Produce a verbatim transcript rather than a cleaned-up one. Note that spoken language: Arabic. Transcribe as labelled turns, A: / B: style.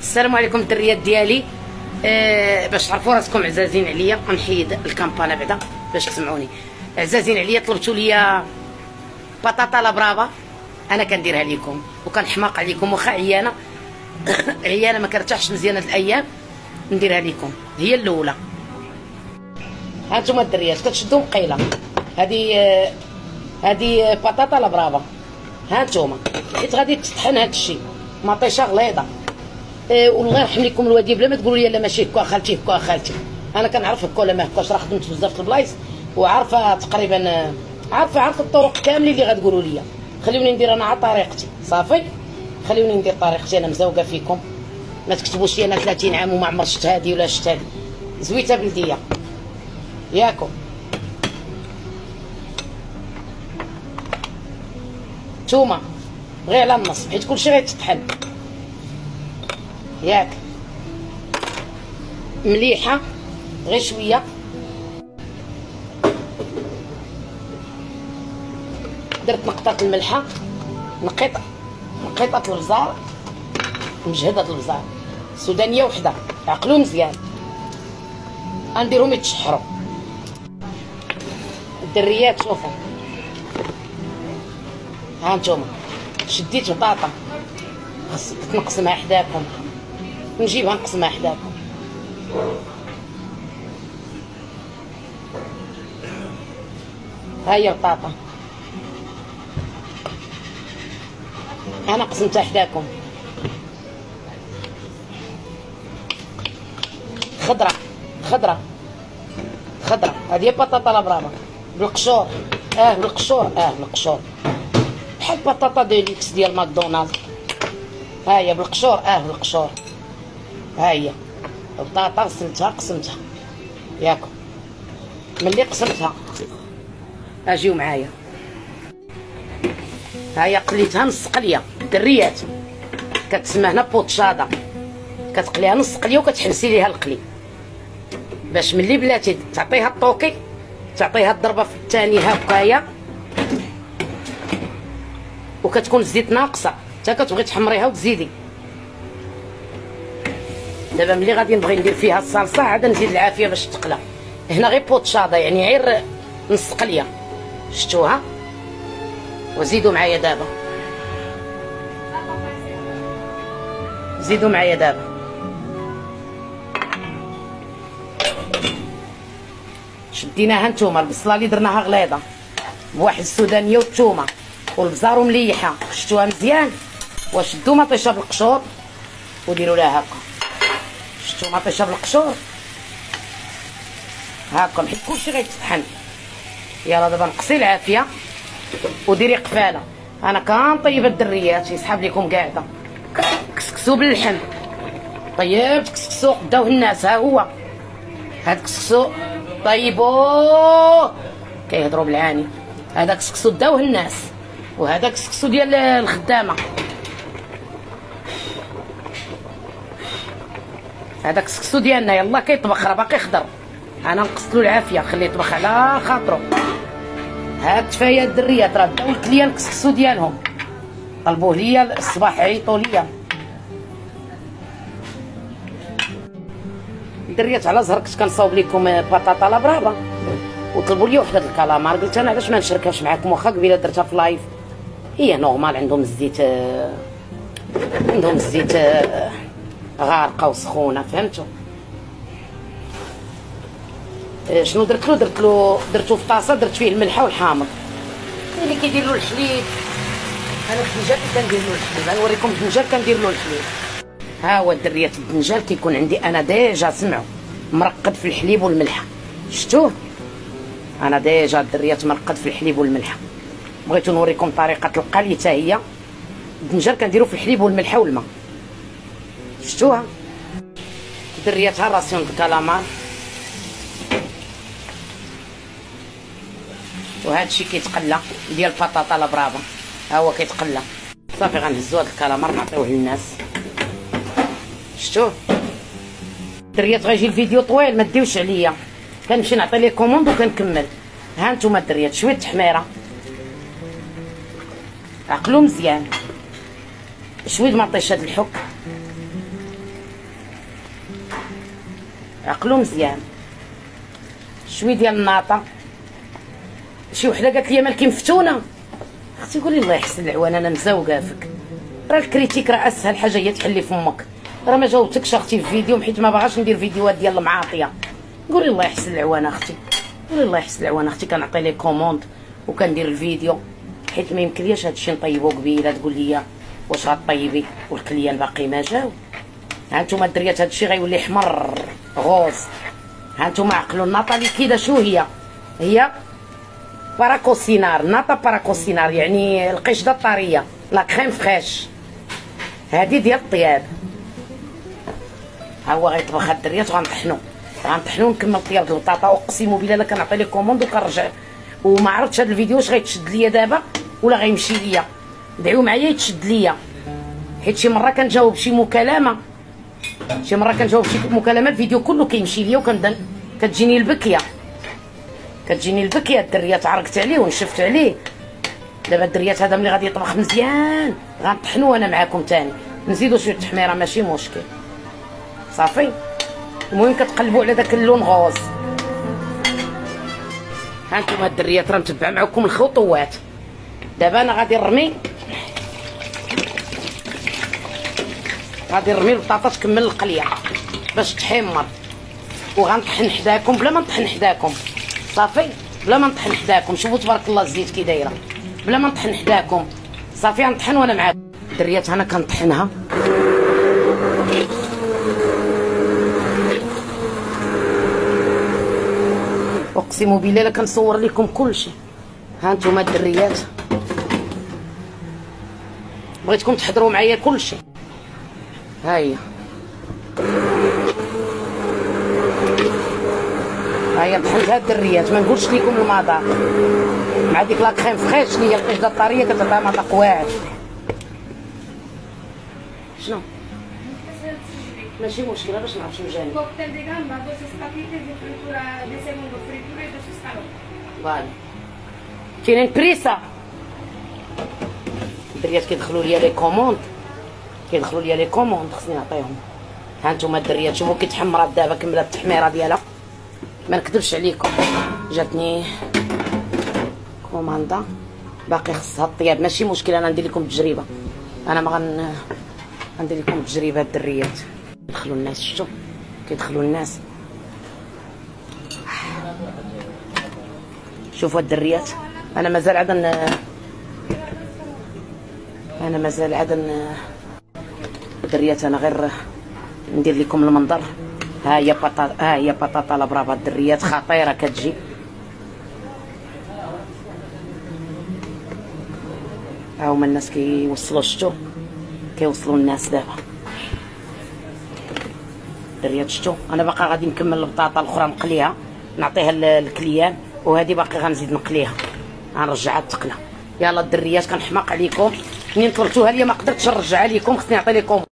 A: السلام عليكم الدريات ديالي. أه باش تعرفوا راسكم عزازين عليا، غنحيد الكامبانا بعدا باش تسمعوني. عزازين عليا، طلبتوا ليا بطاطا لا برافا، انا كنديرها لكم وكنحماق عليكم، واخا عيانه عيانه ما كرتاحش مزيان هاد الايام، نديرها لكم. هي الاولى، ها انتم الدريات كتشدوا مقيله، هذه هذه بطاطا لا برافا، ها انتم حيت غادي تطحن هاد الشيء مطيشه غليظه. إيه والله يرحم لكم الوادي، بلا ما تقولوا لي لا ماشي هكا خالتي هكا خالتي، انا كنعرف هكا ولا ما هكاش، راه خدمت بزاف البلايص وعارفه تقريبا، عارفه عارفه الطرق كاملين اللي غتقولوا لي. خليوني ندير انا على طريقتي صافي، خليوني ندير طريقتي انا مزوقه فيكم. ما تكتبوش لي انا ثلاثين عام وما عمر شفت هادي ولا شفت هادي، زويته بلديه ياكم. نتوما غير على النص حيت كلشي غيتطحن ياك، مليحه غير شويه. درت نقطه الملحه، نقيط نقيطه البزار، مجهده البزار سودانيه وحده، عقلوا مزيان غنديرهم يتشحروا. الدريات شوفوا، ها نتوما شديت بطاطا خاص تنقسمها حداكم، نجيبها نقسمها حداكم. ها هي بطاطا انا قسمتها حداكم، خضره خضره خضره، هذه هي بطاطا لا برافا بالقشور. اه بالقشور، اه بالقشور بحال بطاطا ديليكس ديال ماكدونالد. ها هي بالقشور، اه بالقشور. ها هي البطاطا غسلتها قسمتها ياكم. ملي قسمتها اجيو معايا، ها هي قليتها نص قليه. الدريات كتسمى هنا بوتشادا، كتقليها نص قليه وكتحبسي ليها القلي باش ملي بلاتي تعطيها الطوكي، تعطيها الضربه في الثاني هكايا، وكتكون الزيت ناقصه حتى كتبغي تحمريها وتزيدي. دابا ملي غادي نبغي ندير فيها الصلصه عاد نزيد العافيه باش تقلى. هنا غير بوتشادا يعني غير نص قليه، شفتوها؟ وزيدوا معايا دابا، زيدوا معايا دابا. شديناها نتوما، البصله اللي درناها غليظه بواحد السودانيه والثومه والبزار ومليحه، شفتوها مزيان. وشدوا مطيشه بالقشور وديروا لها هكا، شفتوا مطيشه بالقشور هاكم حيت كلشي غيتطحن. يلا دابا نقصي العافيه وديري قفاله. انا كنطيب الدريات يسحب لكم قاعده، كسكسو باللحم طيب، كسكسو داوه الناس. ها هو هاد كسكسو طيبوه، كيهضروا بالعاني. هذا كسكسو داوه الناس، وهذا كسكسو ديال الخدامه. هذا كسكسو ديالنا يلا كيطبخ، راه باقي خضر. انا نقصتلو العافيه خليه يطبخ على خاطرو. هاد تفايا الدريات راه داو قلت ليا الكسكسو ديالهم، طلبوه ليا الصباح عيطوا ليا. الدريات على زهر كنت كنصاوب لكم بطاطا لا برافا وطلبوا لي وحده الكالامار، قلت انا علاش ما نشاركهاش معكم، واخا قبيله درتها في لايف. هي نورمال عندهم الزيت، عندهم الزيت غارقه وسخونه، فهمتوا؟ شنو درت له؟ درت له درتو في طاسه، درت فيه الملحه والحامض اللي كيدير له الحليب. انا الدنجال كندير له الحليب، غنوريكم الدنجال كندير له الحليب. ها هو الدريات الدنجال كيكون عندي انا ديجا، سمعوا، مرقد في الحليب والملحه، شفتوه؟ انا ديجا الدريات مرقد في الحليب والملحه. بغيت نوريكم طريقه القلي حتى هي. الدنجال كنديرو في الحليب والملحه والماء، شفتوها؟ الدريات ها راسيون الكالامار، وهذا الشيء كيتقلى ديال البطاطا لا برافا، ها هو كيتقلى صافي. غنهزو هذا الكالامار نعطيوه للناس، شفتوه؟ الدريات غيجي الفيديو طويل ما ديوش عليا، كنمشي نعطي ليه كوموند وكنكمل. ها نتوما الدريات شويه التحميره، عقلو مزيان، شويه مطيشه د الحك، عقلو مزيان. شويه ديال الناطه. شي وحده قالت لي مالكي مفتونه. اختي قولي الله يحسن العوان انا مزوقه فيك. راه الكريتيك راه اسهل حاجه هي تحلي فمك. راه ما جاوبتكش اختي في فيديو حيت ما باغاش ندير فيديوهات ديال المعاطيه. قولي الله يحسن العوان اختي. قولي الله يحسن العوان اختي. كنعطي لي كوموند وكندير الفيديو حيت ما يمكنليش هادشي نطيبو قبيله تقول لي واش غطيبي والكليان باقي ما جاو. ها نتوما الدريات هادشي غيولي حمر غوز. ها نتوما عقلوا الناطه اللي كده شو هي؟ هي باراكوسينار. ناطه باراكوسينار يعني القشده الطريه لا كريم فريش. هادي ديال الطياب. ها هو غيطبخ هاد الدريات وغنطحنو غنطحنو ونكمل طياب البطاطا. اقسم بالله الا كنعطي لي كوموند وكنرجع وما عرفتش هاد الفيديو واش غيتشد ليا دابا ولا غيمشي ليا. دعيو معايا يتشد ليا حيت شي مره كنجاوب شي مكالمه شي مره كنجاوب شي مكالمه الفيديو كله كيمشي ليا وكنبدا كتجيني البكيه كتجيني البكيه. الدريات عرقت عليه ونشفت عليه. دابا الدريات هذا ملي غادي يطبخ مزيان غنطحنو انا معاكم تاني. نزيدو شويه التحميره ماشي مشكل صافي. المهم كتقلبوا على داك اللون غوز. ها نتوما الدريات راه متبع معكم الخطوات. دابا انا غادي نرمي غادي نرمي البطاطا تكمل القليه باش تحمر وغنطحن حداكم بلا ما نطحن حداكم صافي. بلا ما نطحن حداكم. شوفوا تبارك الله الزيت كي دايره بلا ما نطحن حداكم صافي. غنطحن وانا معاكم. الدريات انا كنطحنها اقسم بالله الا كنصور لكم كلشي. ها نتوما الدريات بغيتكم تحضروا معايا كلشي. ها هي ها هي طحنت هاد الدريات ما نقولش لكم المذاق مع ديك لا كريم فريش اللي هي القشده الطريه كتعطيها مذاق واعر. شنو ماشي مشكله باش نعرف شنو جاني. فوالا كاينين بريسا. الدريات كيدخلوا ليا لي كوموند كيدخلوا ليا لي كوموند خصني نعطيهم. ها نتوما الدريات شوفوا كي تحمرات دابا كملات التحميره ديالها. ما نكذبش عليكم جاتني كوماندا باقي خصها الطياب ماشي مشكل. انا ندير لكم التجربه. انا ما غن غندير لكم التجربه الدريات. يدخلوا الناس شفتوا كيدخلوا الناس. شوفوا الدريات انا مازال عاد انا مازال عاد الدريات انا غير ندير لكم المنظر. ها هي بطاطا ها هي بطاطا لابرافا. الدريات خطيره كتجي. ها هما الناس كيوصلوا شفتوا كيوصلوا الناس دابا. الدريات شفتوا انا باقا غادي نكمل البطاطا الاخرى نقليها نعطيها للكليان وهذه باقي غنزيد نقليها غنرجعها تقلى. يلا الدريات كنحماق عليكم منين طلبتوها ليا ما قدرتش نرجعها لكم خصني نعطي لكم